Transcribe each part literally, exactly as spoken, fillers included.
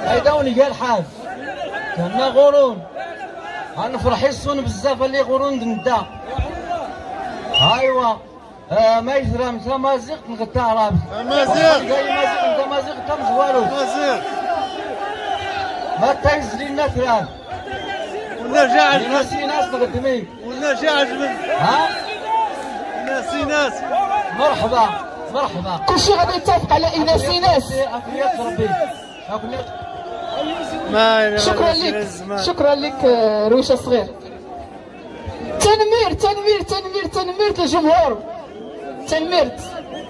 هيداوني قال حاج كنا غورون غنفرح يصون بزاف اللي غورون ندا ايوا آه ما يثرى تمازيغ نغتا رابط تمازيغ تمازيغ تمازيغ تمزوالو تمازيغ ما تايز لينا ثران ولا جا عجبك ناسي ناس نقدمي ولا جا عجبك ها ناسي ناس مرحبا مرحبا كلشي غادي يتفق على اناسي ناس. اكليات ربي ما شكرا لك شكرا لك رويشه صغير. تنمير تنمير تنمير تنمير للجمهور تنميرت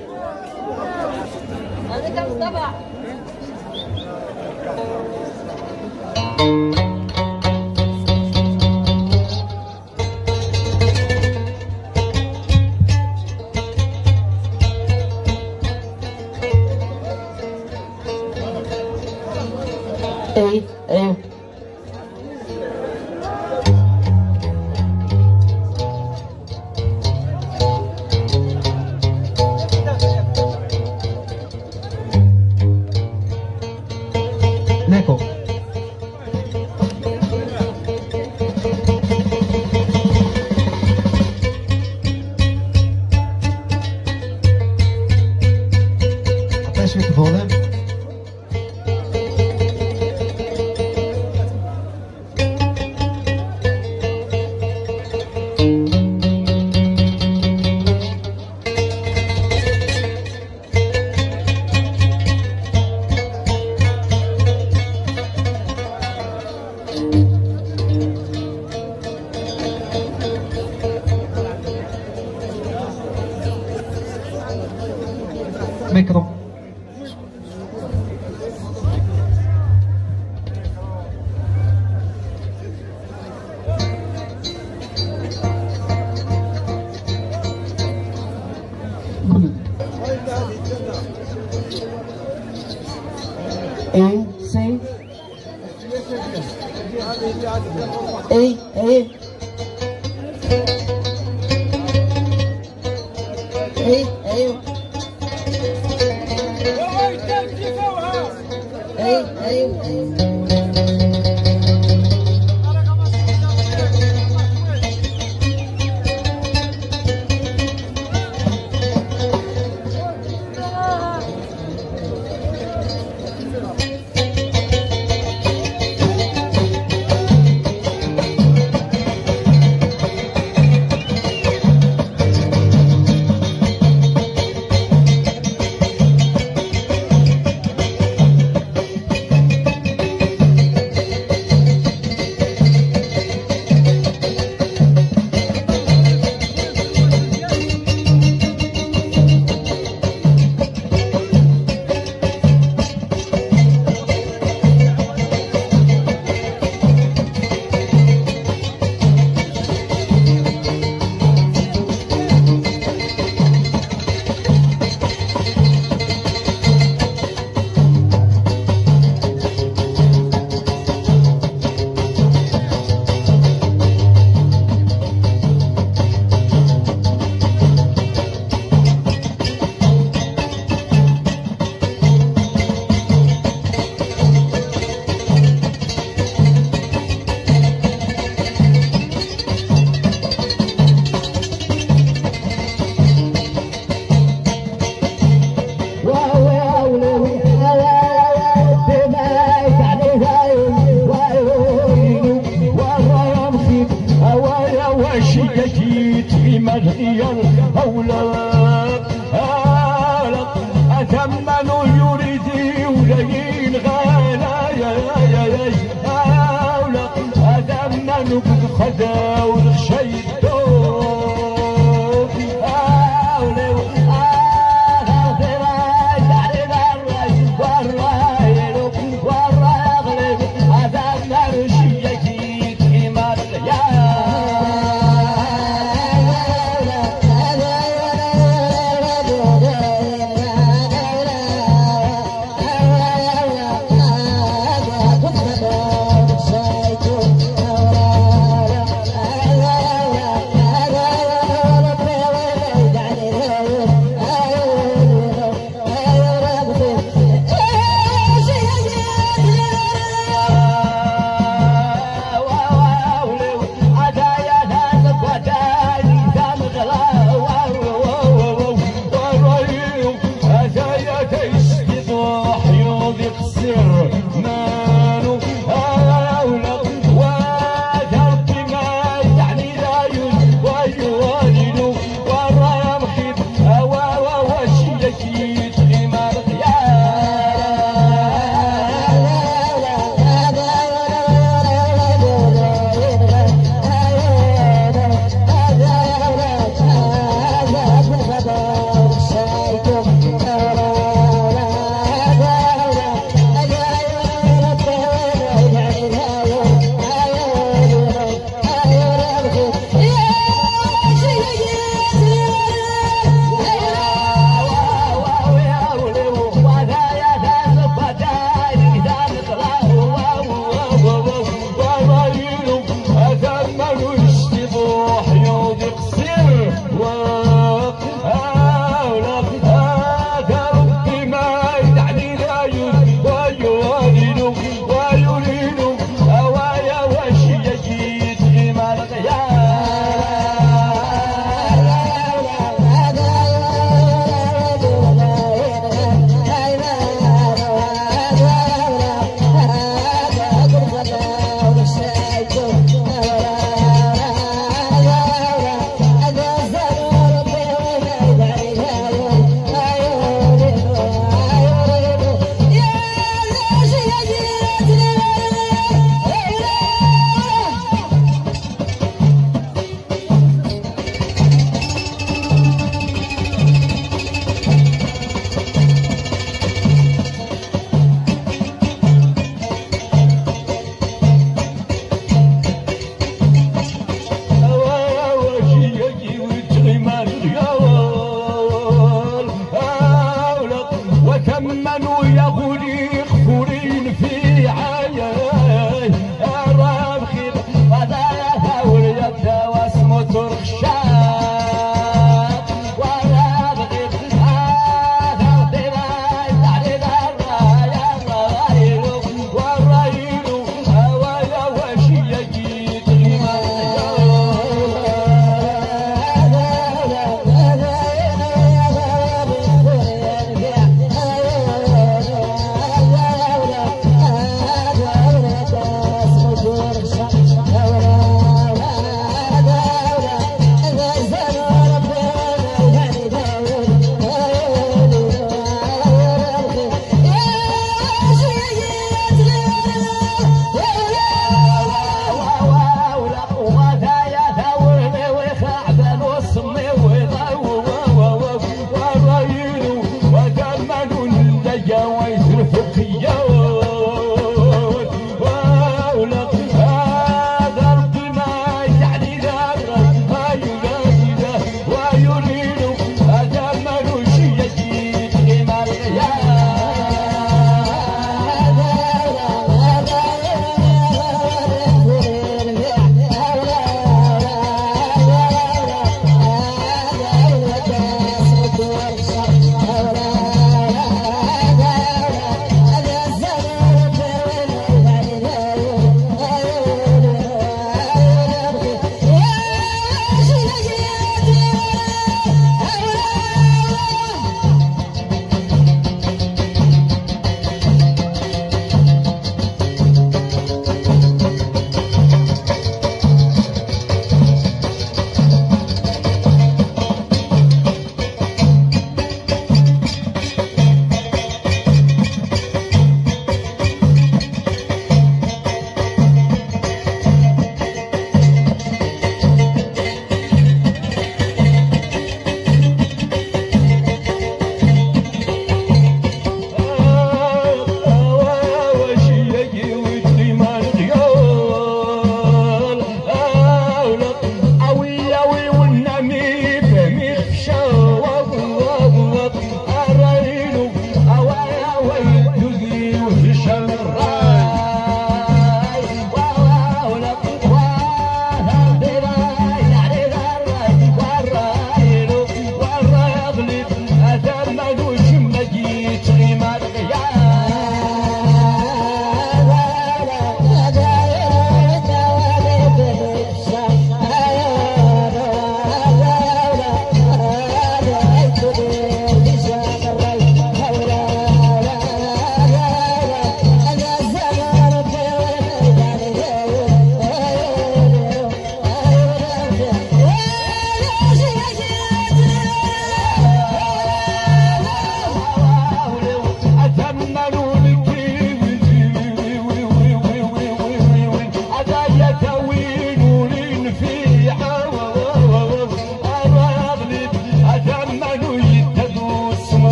هذاك مصطفى اي اي نيكو عطيش فيك فوليم ميكرو اي سي اي اي اي ايوه اي ايوه جيت في مدعي الأولاد أثمن يريد ولين غالا يا يا يا أثمن خدا والشيء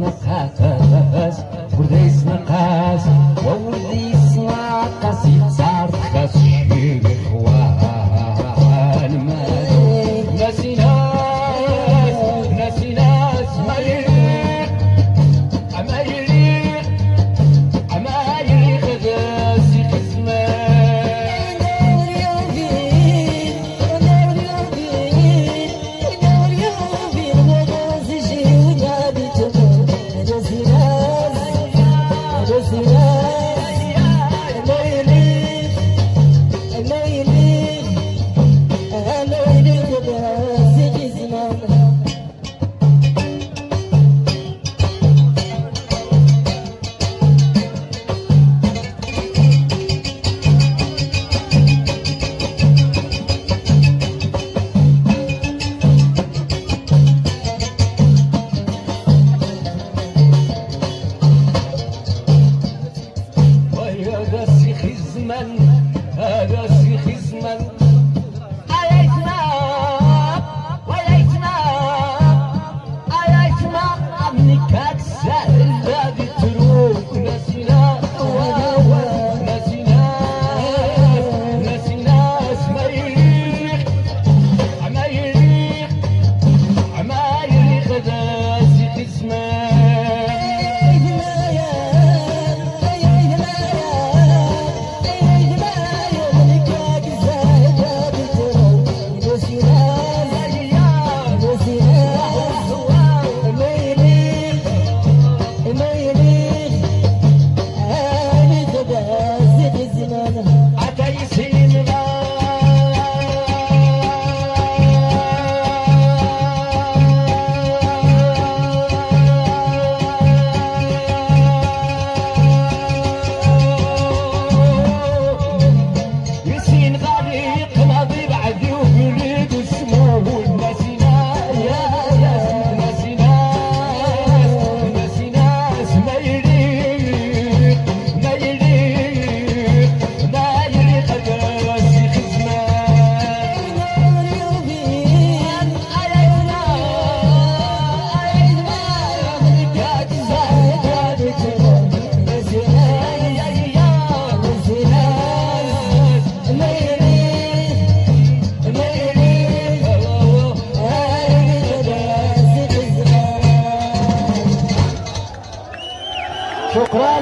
نقاس ولدي نقاس وولدي نقاس يتصار خاص شي اخوان ناسي ناس ناسي ناس ما يليق ما يليق ما يليق غاسي خزمان هذا سيخ زمن عيشنا ويعيشنا عيشنا عنك سهل هذه تروك ناسينا ناسينا ناسينا ما يليق ما يليق ما يليق هذا سيخ زمان شكرا.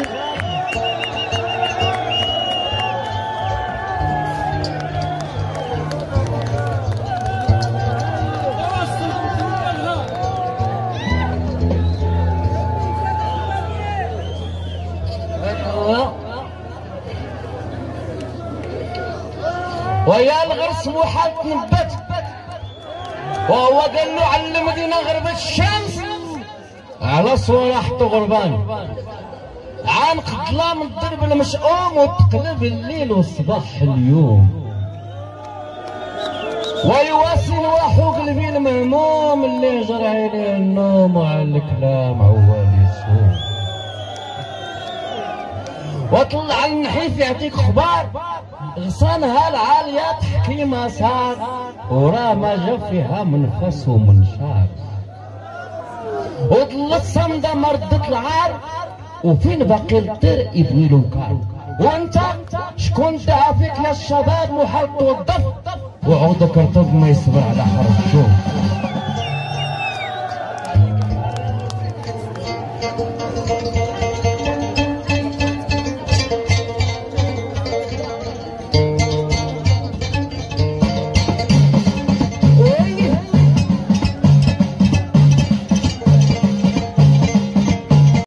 ويا الغرس مو حد نبت وهو قال له علمني نغرب الشمس على صورحته غربان عن قتلام الضرب المشؤوم وتقلب الليل والصباح اليوم ويواسي وحو قلبي المهموم اللي جرى عليه النوم وعلى الكلام عوال يسوم وطلع النحيف يعطيك اخبار غصانها العاليات حكيمة صار وراه ما جا فيها من فس ومن شعر وظل الصمدة مردة العار وفين باقي الطير يبني له كار وانت شكون دعا فيك يا الشباب محال توظف وعودك رطب ما يصبر على حر الشوم.